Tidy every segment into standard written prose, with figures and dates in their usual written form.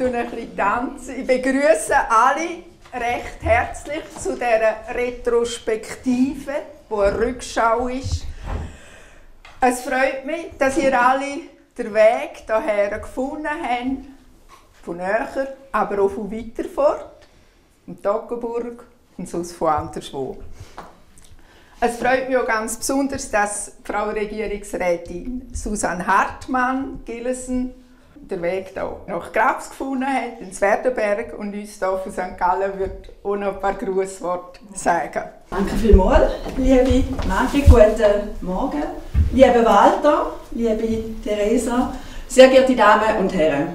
ein bisschen tanzen. Ich begrüße alle recht herzlich zu dieser Retrospektive, die eine Rückschau ist. Es freut mich, dass ihr alle den Weg hierher gefunden habt, von näher, aber auch von weiter fort, in Toggenburg und sonst von anderswo. Es freut mich auch ganz besonders, dass Frau Regierungsrätin Susanne Hartmann-Gillesen den Weg hier nach Grabs gefunden hat, ins Werdenberg, und uns hier von St. Gallen wird auch noch ein paar Grußworte sagen. Danke vielmals, liebe Margrit, guten Morgen. Lieber Walter, liebe Theresa, sehr geehrte Damen und Herren.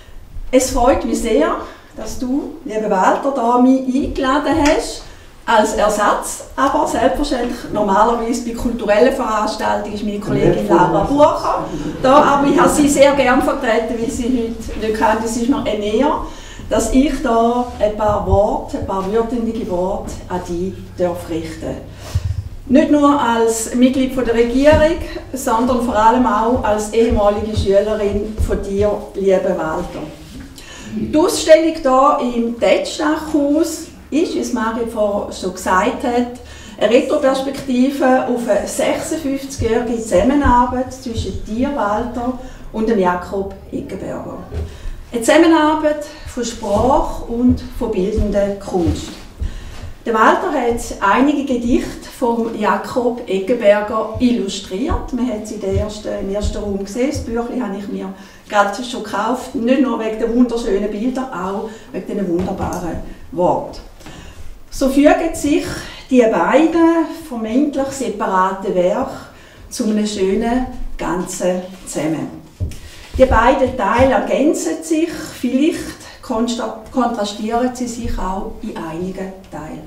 Es freut mich sehr, dass du, lieber Walter, mich eingeladen hast, als Ersatz, aber selbstverständlich normalerweise bei kulturellen Veranstaltungen ist meine Kollegin Laura Bucher da, aber ich habe sie sehr gerne vertreten, weil sie heute nicht kann. Es ist mir eine Ehre, dass ich da ein paar würdige Worte an dich richten darf. Nicht nur als Mitglied der Regierung, sondern vor allem auch als ehemalige Schülerin von dir, lieber Walter. Die Ausstellung hier im Tetschdachhaus ist, wie es Margrit vorhin schon gesagt hat, eine Retroperspektive auf eine 56-jährige Zusammenarbeit zwischen dir, Walter, und dem Jakob Eggenberger. Eine Zusammenarbeit von Sprache und von bildender Kunst. Der Walter hat einige Gedichte von Jakob Eggenberger illustriert. Man hat sie im ersten Raum gesehen. Das Büchlein habe ich mir gerade schon gekauft. Nicht nur wegen der wunderschönen Bilder, auch wegen diesen wunderbaren Worten. So fügen sich die beiden vermeintlich separaten Werke zu einem schönen Ganzen zusammen. Die beiden Teile ergänzen sich, vielleicht kontrastieren sie sich auch in einigen Teilen.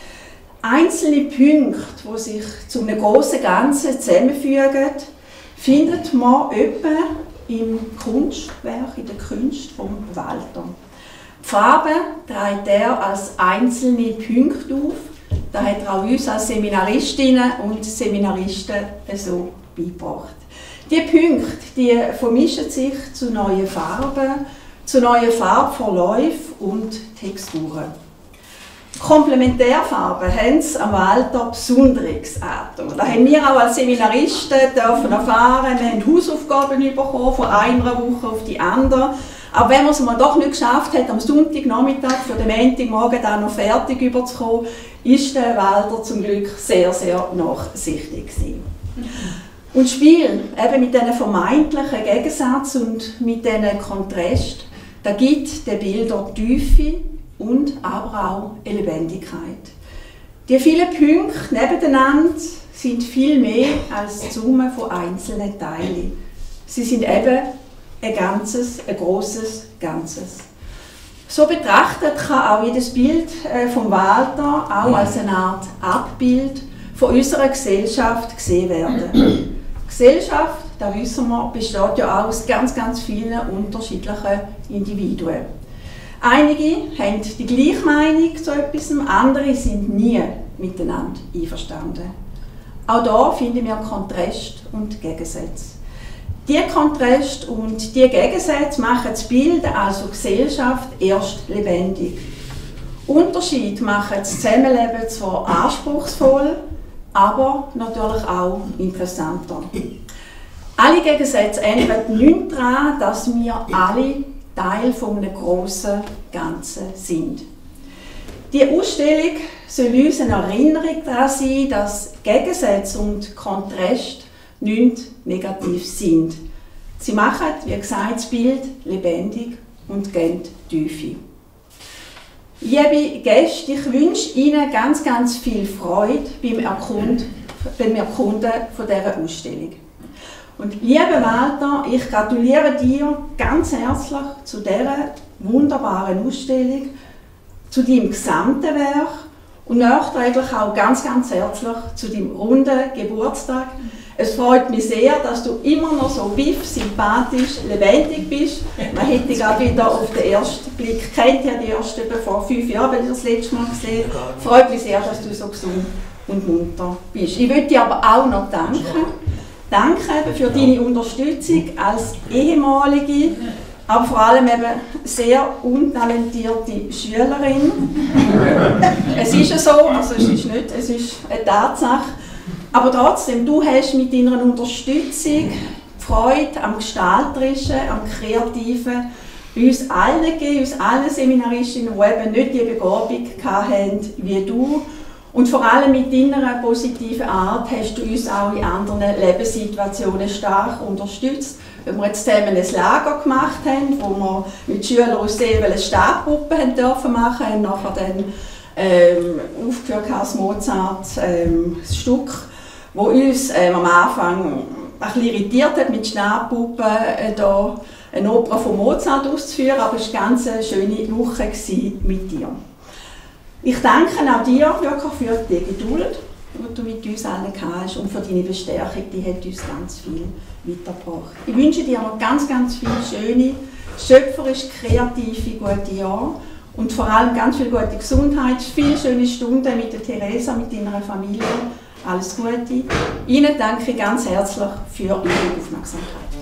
Einzelne Punkte, die sich zu einem grossen Ganzen zusammenfügen, findet man etwa im Kunstwerk, in der Kunst von Walter. Die Farbe trägt er als einzelne Punkte auf. Das hat er auch uns als Seminaristinnen und Seminaristen so beigebracht. Diese Punkte die vermischen sich zu neuen Farben, zu neuen Farbverläufen und Texturen. Komplementärfarben haben es am Walter besonderes Atem. Da haben wir auch als Seminaristen erfahren. Wir haben Hausaufgaben bekommen von einer Woche auf die andere. Aber wenn man es mal doch nicht geschafft hat, am Sonntagnachmittag für den Montagmorgen dann noch fertig überzukommen, ist der Walter zum Glück sehr, sehr nachsichtig gewesen. Und das Spiel, eben mit diesen vermeintlichen Gegensätzen und mit diesen Kontrasten, da gibt den Bildern Tiefe und aber auch eine Lebendigkeit. Die vielen Punkte nebeneinander sind viel mehr als die Summe von einzelnen Teilen. Sie sind eben ein grosses Ganzes. So betrachtet kann auch jedes Bild vom Walter auch als eine Art Abbild von unserer Gesellschaft gesehen werden. Die Gesellschaft, da wissen wir, besteht ja auch aus ganz vielen unterschiedlichen Individuen. Einige haben die gleiche Meinung zu etwas, andere sind nie miteinander einverstanden. Auch da finden wir Kontrast und Gegensätze. Diese Kontrast und diese Gegensätze machen das Bild, also Gesellschaft, erst lebendig. Unterschied machen das Zusammenleben zwar anspruchsvoll, aber natürlich auch interessanter. Alle Gegensätze ändern nichts daran, dass wir alle Teil von einem grossen Ganzen sind. Die Ausstellung soll uns eine Erinnerung daran sein, dass Gegensätze und Kontrast nicht negativ sind. Sie machen, wie gesagt, das Bild lebendig und geben Tiefe. Liebe Gäste, ich wünsche Ihnen ganz viel Freude beim Erkunden von dieser Ausstellung. Und lieber Walter, ich gratuliere dir ganz herzlich zu dieser wunderbaren Ausstellung, zu deinem gesamten Werk und nachträglich auch ganz herzlich zu deinem runden Geburtstag. Es freut mich sehr, dass du immer noch so wiff, sympathisch, lebendig bist. Man hätte dich gerade wieder auf den ersten Blick kennt, ja die erste vor 5 Jahren, weil ich das letzte Mal gesehen habe. Es freut mich sehr, dass du so gesund und munter bist. Ich möchte dir aber auch noch danken. Danke für deine Unterstützung als ehemalige, aber vor allem eben sehr untalentierte Schülerin. Es ist ja so, also es ist nicht, es ist eine Tatsache. Aber trotzdem, du hast mit deiner Unterstützung Freude am Gestalterischen, am Kreativen uns allen gegeben, uns allen Seminaristinnen, die eben nicht die Begabung hatten wie du. Und vor allem mit deiner positiven Art hast du uns auch in anderen Lebenssituationen stark unterstützt. Wenn wir jetzt zusammen ein Lager gemacht haben, wo wir mit Schülern aus Seevel Stabpuppen machen durften, haben nachher dann aufgeführt als Mozart ein Stück, das uns am Anfang ein bisschen irritiert hat, mit Stabpuppen da eine Oper von Mozart auszuführen, aber es war eine ganz schöne Woche mit dir. Ich danke auch dir wirklich für die Geduld, die du mit uns allen hast und für deine Bestärkung, die hat uns ganz viel weitergebracht. Ich wünsche dir noch ganz, ganz viele schöne, schöpferisch kreative, gute Jahre und vor allem ganz viel gute Gesundheit, viele schöne Stunden mit der Theresa, mit deiner Familie. Alles Gute. Ihnen danke ich ganz herzlich für Ihre Aufmerksamkeit.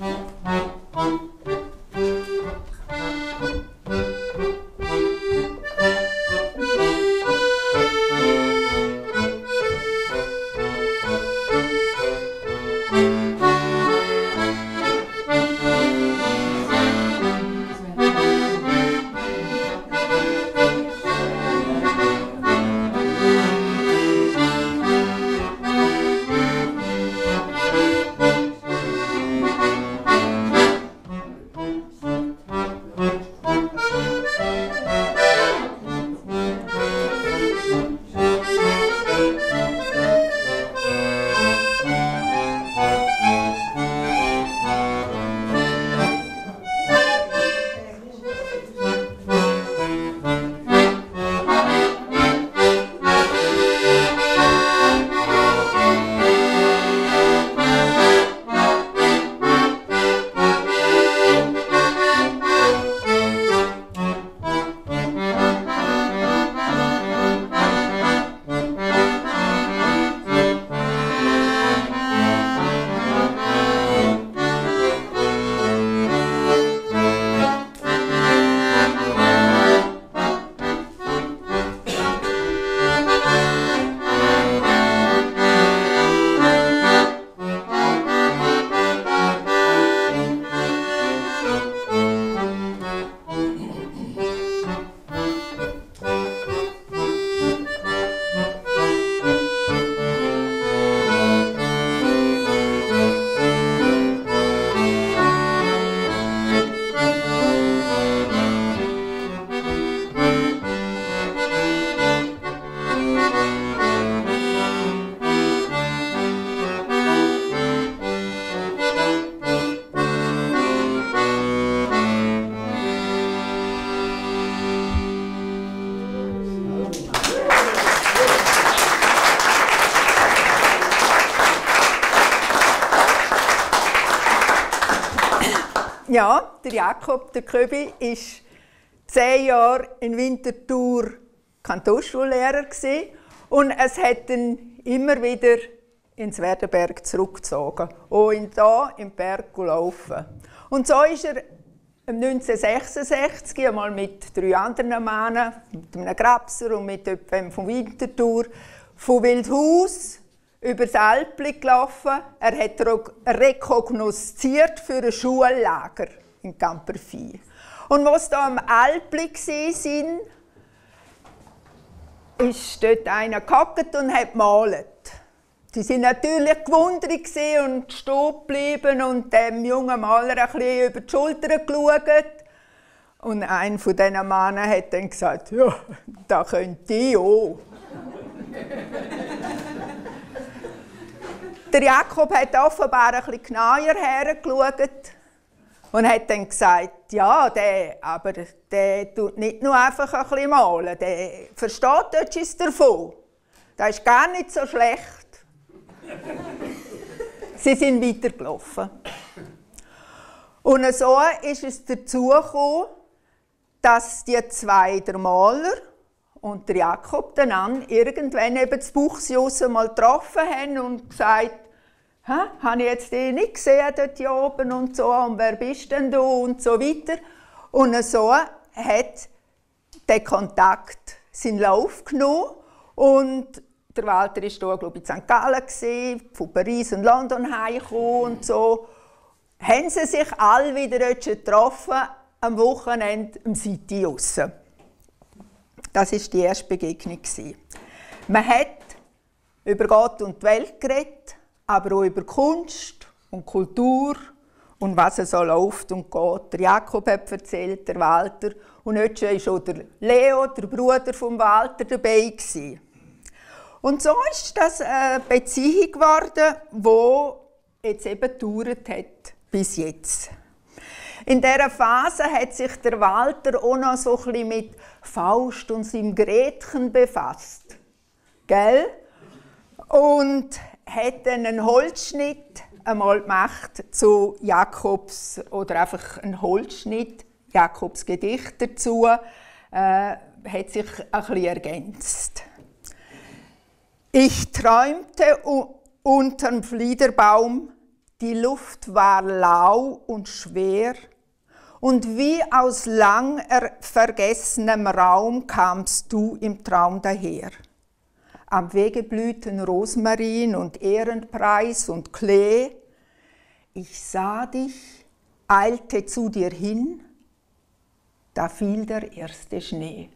Ja, der Jakob, der Köbi, war 10 Jahre in Winterthur Kantonsschullehrer und es hat ihn immer wieder ins Werdenberg zurückgezogen und ihn hier im Berg gelaufen. Und so ist er 1966 einmal mit 3 anderen Männern, mit einem Grabser und mit jemandem von Winterthur, von Wildhaus über das Alpli gelaufen. Er hat rekognosziert für ein Schullager in Campervieh. Und als sie am Alpli waren, ist dort einer gehockt und hat gemalt. Die waren natürlich gewundert und stehen geblieben und dem jungen Maler ein bisschen über die Schulter geschaut. Und einer von diesen Männern hat dann gesagt, ja, da könnte ich auch. Der Jakob hat offenbar ein bisschen genauer hergeschaut und hat dann gesagt, ja, der tut nicht nur einfach ein bisschen malen, der versteht etwas davon. Das ist gar nicht so schlecht. Sie sind weitergelaufen. Und so ist es dazu gekommen, dass die zwei, der Maler und der Jakob, dann irgendwann eben das Buchsjus mal getroffen haben und gesagt, habe ich jetzt eh nicht gesehen dort hier oben und so, und wer bist denn du und so weiter. Und so hat der Kontakt seinen Lauf genommen und der Walter war hier, glaube ich, in St. Gallen, von Paris und London heimgekommen und so. Haben sie sich alle wieder dort getroffen, am Wochenende im City raus. Das war die erste Begegnung. Man hat über Gott und die Welt geredet, aber auch über Kunst und Kultur und was so läuft und geht. Der Jakob hat erzählt, der Walter. Und heute war schon der Leo, der Bruder von Walter, dabei. Und so ist das eine Beziehung geworden, die jetzt eben gedauert hat bis jetzt. In dieser Phase hat sich der Walter auch noch so ein bisschen mit Faust und seinem Gretchen befasst. Gell? Und hat dann einen Holzschnitt einmal gemacht zu Jakobs, oder einfach einen Holzschnitt, Jakobs Gedicht dazu, hat sich ein bisschen ergänzt. Ich träumte unterm Fliederbaum, die Luft war lau und schwer, und wie aus lang vergessenem Raum kamst du im Traum daher. Am Wege blühten Rosmarin und Ehrenpreis und Klee. Ich sah dich, eilte zu dir hin, da fiel der erste Schnee.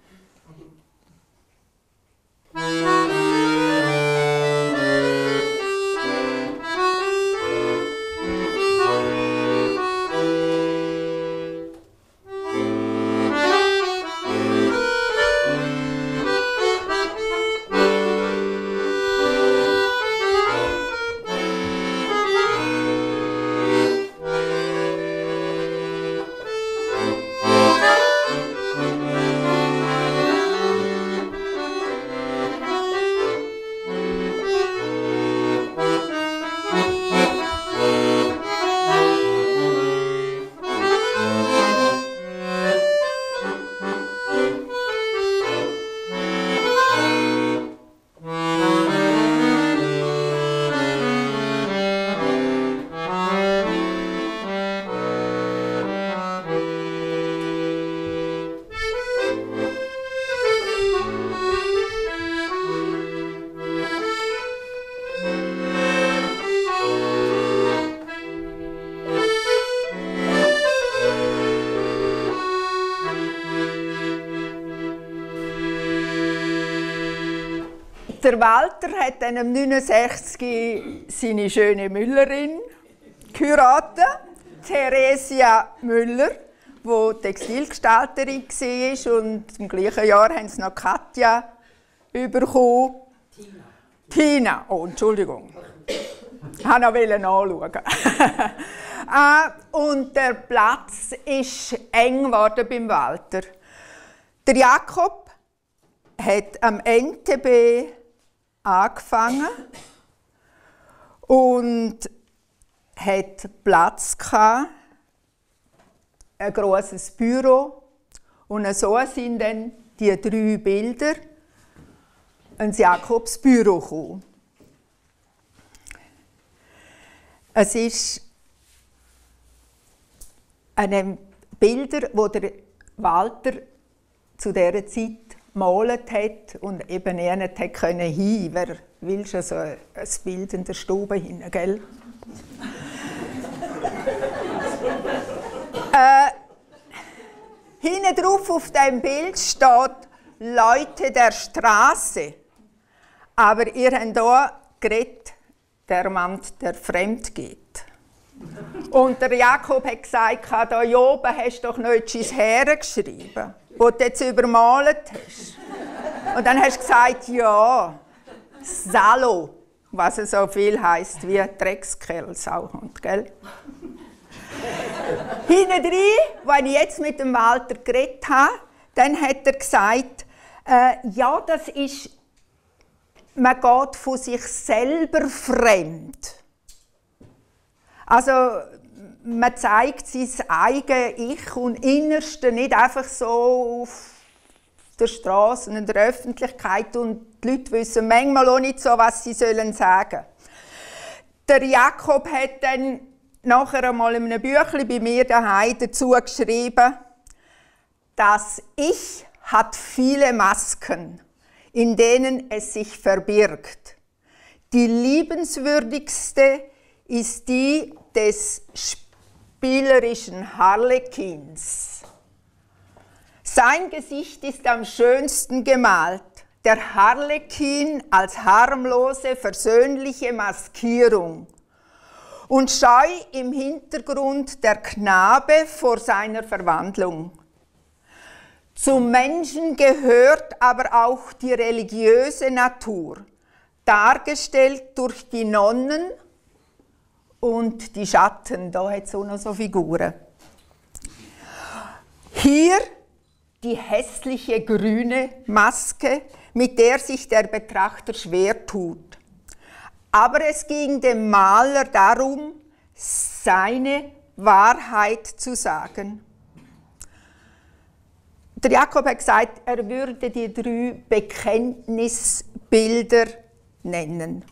Der Walter hat dann im 69 seine schöne Müllerin geheiratet, Theresia Müller, die Textilgestalterin war, und im gleichen Jahr haben sie noch Katja bekommen. Tina. Oh, Entschuldigung. Ich wollte noch nachschauen. Und der Platz ist eng geworden beim Walter. Der Jakob hat am NTB angefangen und hat Platz gehabt, ein grosses Büro, und so sind dann die 3 Bilder ins Jakobsbüro gekommen. Es ist Bilder, die der Walter zu dieser Zeit gemalt hat und eben er nicht hin konnte. Wer will schon so ein Bild in der Stube hin, gell? Hinten drauf auf dem Bild steht «Leute der Straße». Aber ihr habt hier geredet, der Mann, der fremd geht. Und der Jakob hat gesagt, da oben hast du doch noch etwas hergeschrieben, wo du jetzt übermalt hast. Und dann hast du gesagt, ja, Salo, was so viel heisst wie Dreckskerl, Sauhund, gell? Hinten drin, als ich jetzt mit dem Walter geredet habe, dann hat er gesagt, ja, das ist, man geht von sich selber fremd. Also, man zeigt sein eigenes Ich und Innerste nicht einfach so auf der Straße und in der Öffentlichkeit, und die Leute wissen manchmal auch nicht so, was sie sagen sollen. Der Jakob hat dann nachher einmal in einem Büchlein bei mir daheim dazu geschrieben, das Ich hat viele Masken, in denen es sich verbirgt. Die liebenswürdigste ist die des spielerischen Harlekins. Sein Gesicht ist am schönsten gemalt. Der Harlekin als harmlose, versöhnliche Maskierung. Und scheu im Hintergrund der Knabe vor seiner Verwandlung. Zum Menschen gehört aber auch die religiöse Natur, dargestellt durch die Nonnen und die Schatten. Da hat es auch noch so Figuren. Hier die hässliche grüne Maske, mit der sich der Betrachter schwer tut. Aber es ging dem Maler darum, seine Wahrheit zu sagen. Der Jakob hat gesagt, er würde die 3 Bekenntnisbilder nennen.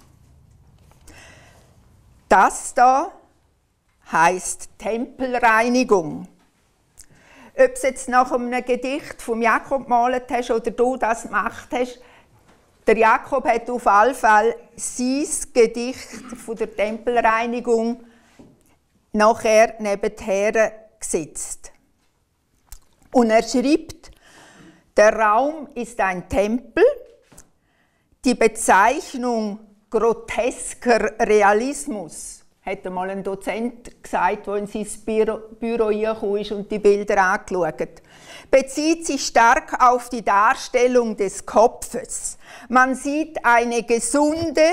Das da heißt Tempelreinigung. Ob du es jetzt nach einem Gedicht vom Jakob gemalt hast oder du das gemacht hast, der Jakob hat auf jeden Fall sein Gedicht von der Tempelreinigung nachher nebenher gesetzt. Und er schreibt, der Raum ist ein Tempel, die Bezeichnung grotesker Realismus, hat einmal ein Dozent gesagt, der in sein Büro gekommen ist und die Bilder angeschaut hat, bezieht sich stark auf die Darstellung des Kopfes. Man sieht eine gesunde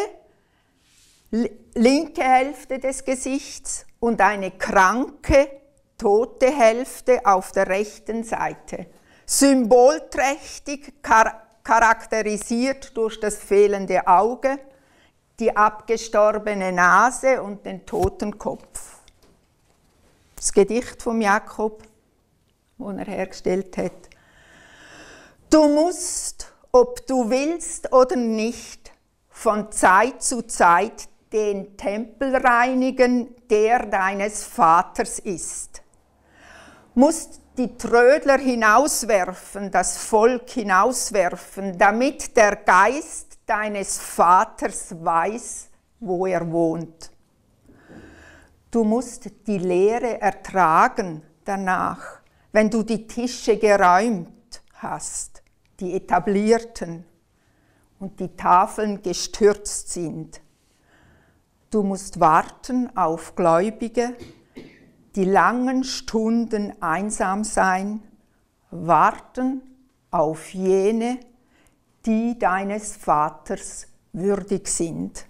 linke Hälfte des Gesichts und eine kranke, tote Hälfte auf der rechten Seite. Symbolträchtig charakterisiert durch das fehlende Auge, die abgestorbene Nase und den toten Kopf. Das Gedicht von Jakob, das er hergestellt hat. Du musst, ob du willst oder nicht, von Zeit zu Zeit den Tempel reinigen, der deines Vaters ist. Musst die Trödler hinauswerfen, das Volk hinauswerfen, damit der Geist deines Vaters weiß, wo er wohnt. Du musst die Leere ertragen danach, wenn du die Tische geräumt hast, die etablierten, und die Tafeln gestürzt sind. Du musst warten auf Gläubige, die langen Stunden einsam sein, warten auf jene, die deines Vaters würdig sind.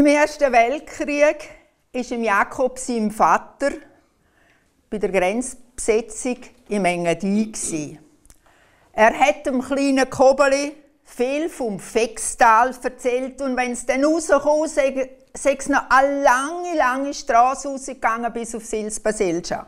Ersten Weltkrieg war Jakob sein Vater bei der Grenzbesetzung im Engadin. Er hat dem kleinen Kobeli viel vom Fextal erzählt und wenn es dann rauskam, sei es noch eine lange, lange Straße rausgegangen bis auf Sils-Baselgia.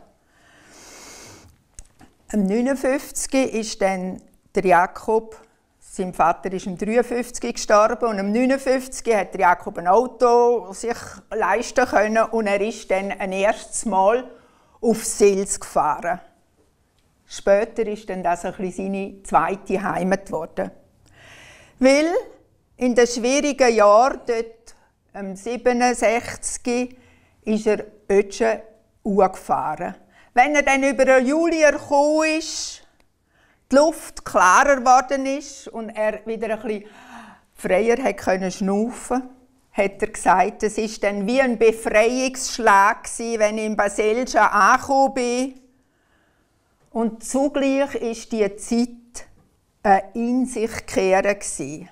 Im 59 ist dann der Jakob, sein Vater ist im 53 gestorben und im 59 hat der Jakob ein Auto sich leisten können und er ist dann ein erstes Mal auf Sils gefahren. Später ist dann das ein bisschen seine zweite Heimat geworden. Weil in den schwierigen Jahren, dort im 67, ist er Ötschen gefahren. Wenn er dann über den Juli gekommen ist, die Luft klarer geworden ist und er wieder ein bisschen freier konnte schnaufen, hat er gesagt, es war dann wie ein Befreiungsschlag, wenn ich in Baselgia angekommen bin. Und zugleich war diese Zeit ein in sich kehren.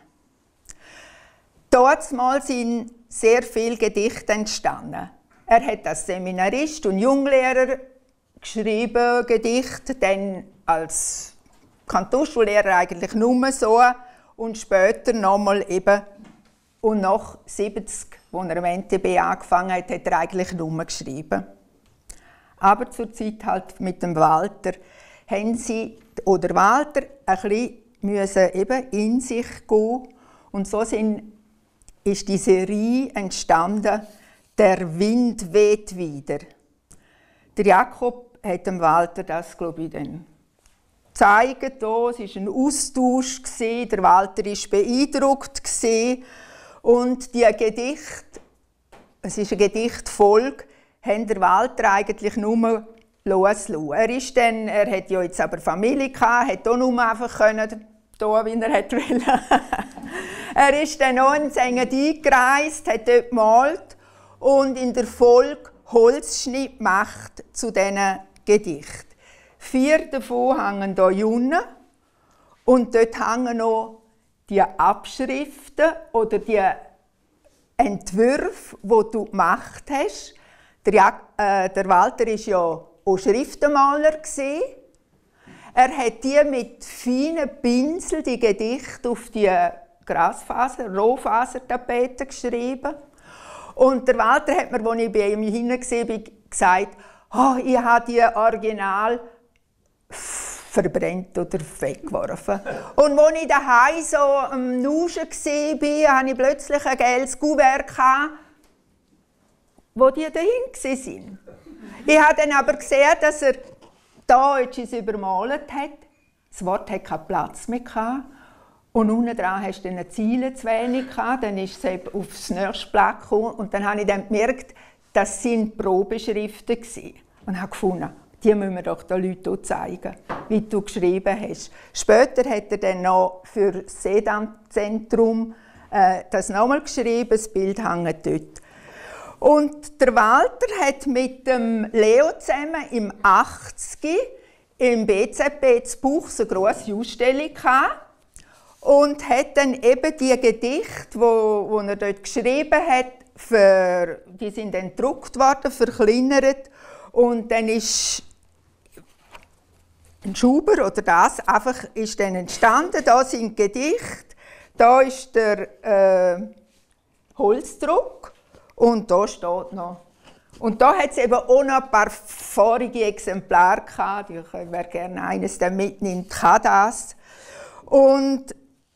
Damals sind sehr viele Gedichte entstanden. Er hat als Seminarist und Junglehrer geschrieben, Gedichte, dann als Kantonsschullehrer eigentlich nur so und später nochmal eben und nach 70, als er am NTB angefangen hat, hat er eigentlich nur geschrieben. Aber zur Zeit halt mit dem Walter haben sie, oder Walter, ein bisschen eben in sich gehen und so ist die Serie entstanden, «Der Wind weht wieder». Der Jakob hat dem Walter das, glaube ich, dann gezeigt. Es war ein Austausch, der Walter war beeindruckt und die Gedichte, es ist eine Gedichtfolge, haben der Walter eigentlich nur loslassen. Er hat ja jetzt aber Familie gehabt, hat auch nur einfach können, da, wie er wollte. Er ist dann auch ins Engadin gereist, hat dort gemalt und in der Folge Holzschnitt gemacht zu diesen Gedichten. 4 davon hängen hier unten und dort hängen noch die Abschriften oder die Entwürfe, die du gemacht hast. Der Walter war ja auch Schriftenmaler. Er hat die mit feinen Pinseln, die Gedichte, auf die Grasfaser, Rohfasertapeten geschrieben. Und der Walter hat mir, als ich bei ihm hingesehen habe, gesagt, oh, ich habe die Original verbrennt oder weggeworfen. Und als ich daheim so am Nuschen war, hatte ich plötzlich ein gelbes Kuvert, wo die dahin waren. Ich habe dann aber gesehen, dass er da etwas übermalt hat. Das Wort hatte keinen Platz mehr. Und unten dran hast du eine Ziele zu wenig. Dann ist es aufs nächste Blatt gekommen. Und dann habe ich dann gemerkt, das sind Probeschriften gewesen. Und habe gefunden, die müssen wir doch den Leuten zeigen, wie du geschrieben hast. Später hat er dann noch für das Seedam-Zentrum das nochmal geschrieben, das Bild hängt dort. Und der Walter hat mit dem Leo zusammen im 80. im BZB zu Buchs eine grosse Ausstellung gehabt und hat dann eben die Gedichte, die er dort geschrieben hat, die sind dann gedruckt worden, verkleinert und dann ist ein Schuber oder das einfach ist dann entstanden. Da sind Gedichte, da ist der Holzdruck und da steht noch. Und da hat es eben auch noch ein paar vorige Exemplare gehabt. Wer gerne eines dann mitnimmt, kann das. Und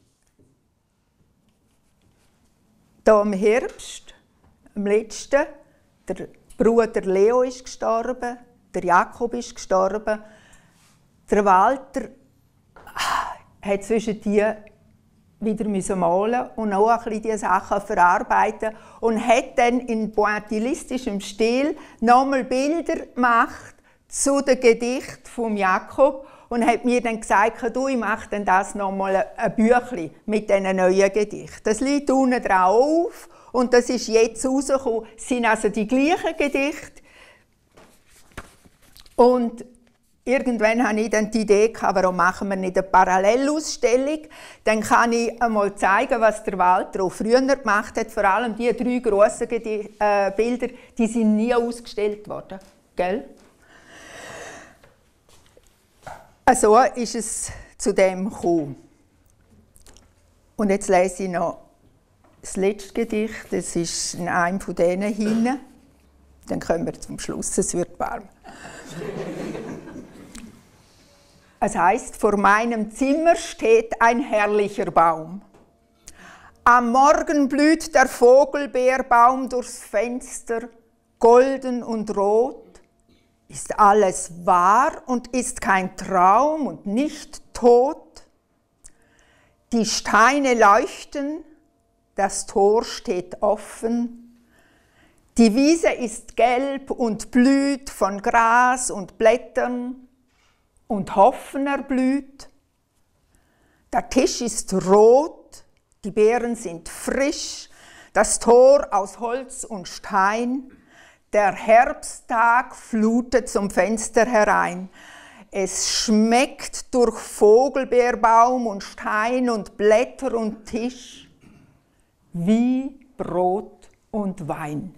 da im Herbst, am letzten, der Bruder Leo ist gestorben, der Jakob ist gestorben. Der Walter hat zwischen die wieder malen und auch ein bisschen diese Sachen verarbeiten und hat dann in pointillistischem Stil nochmal Bilder gemacht zu den Gedichten von Jakob und hat mir dann gesagt, du, ich mache dann das nochmal ein Büchlein mit diesen neuen Gedichten. Das liegt unten drauf und das ist jetzt rausgekommen. Es sind also die gleichen Gedichte und irgendwann hatte ich dann die Idee, warum machen wir nicht eine Parallelausstellung? Dann kann ich einmal zeigen, was der Walter auch früher gemacht hat. Vor allem die 3 grossen Bilder, die sind nie ausgestellt worden. Gell? So ist es zu dem gekommen. Und jetzt lese ich noch das letzte Gedicht. Das ist in einem von denen hinten. Dann kommen wir zum Schluss, es wird warm. Es heißt, vor meinem Zimmer steht ein herrlicher Baum. Am Morgen blüht der Vogelbeerbaum durchs Fenster, golden und rot. Ist alles wahr und ist kein Traum und nicht tot? Die Steine leuchten, das Tor steht offen. Die Wiese ist gelb und blüht von Gras und Blättern. Und Hoffen erblüht. Der Tisch ist rot, die Beeren sind frisch, das Tor aus Holz und Stein. Der Herbsttag flutet zum Fenster herein. Es schmeckt durch Vogelbeerbaum und Stein und Blätter und Tisch wie Brot und Wein.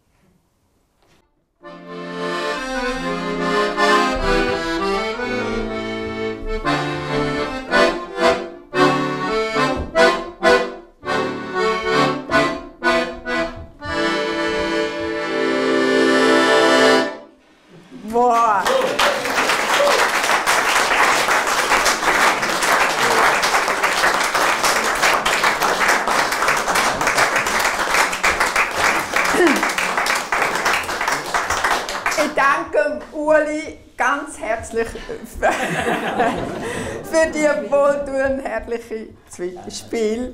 Boah! Ich danke Ueli ganz herzlich für die wohltuend herrliche zweite Spiel.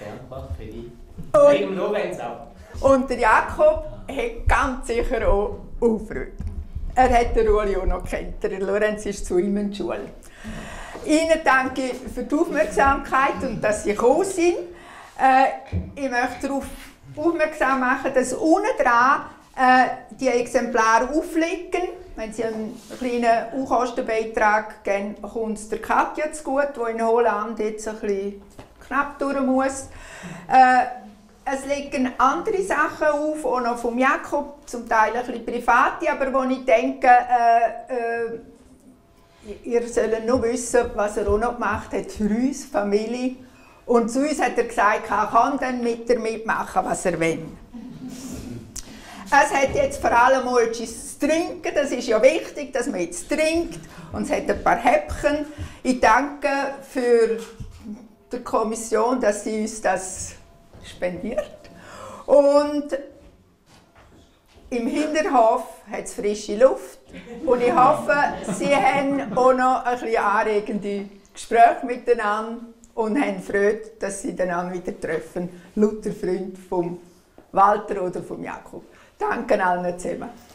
Und der Jakob hat ganz sicher auch Freude. Er hat den Ueli auch noch kennt. Der Lorenz ist zu ihm in die Schule. Ihnen danke ich für die Aufmerksamkeit und dass Sie gekommen sind. Ich möchte darauf aufmerksam machen, dass unten dran die Exemplare aufliegen. Wenn Sie einen kleinen Unkostenbeitrag geben, kommt es der Katja zu gut, die in Holland jetzt ein bisschen knapp durch muss. Es liegen andere Sachen auf, auch noch vom Jakob, zum Teil ein bisschen private, aber wo ich denke, ihr sollt noch wissen, was er auch noch gemacht hat für uns, Familie. Und zu uns hat er gesagt, er kann dann mitmachen, was er will. Es hat jetzt vor allem mal etwas zu trinken, das ist ja wichtig, dass man jetzt trinkt. Und es hat ein paar Häppchen. Ich danke für die Kommission, dass sie uns das spendiert. Und im Hinterhof hat es frische Luft. Und ich hoffe, Sie haben auch noch ein bisschen anregende Gespräche miteinander und haben Freude, dass Sie einander wieder treffen. Lauter Freund vom Walter oder vom Jakob. Danke allen zusammen.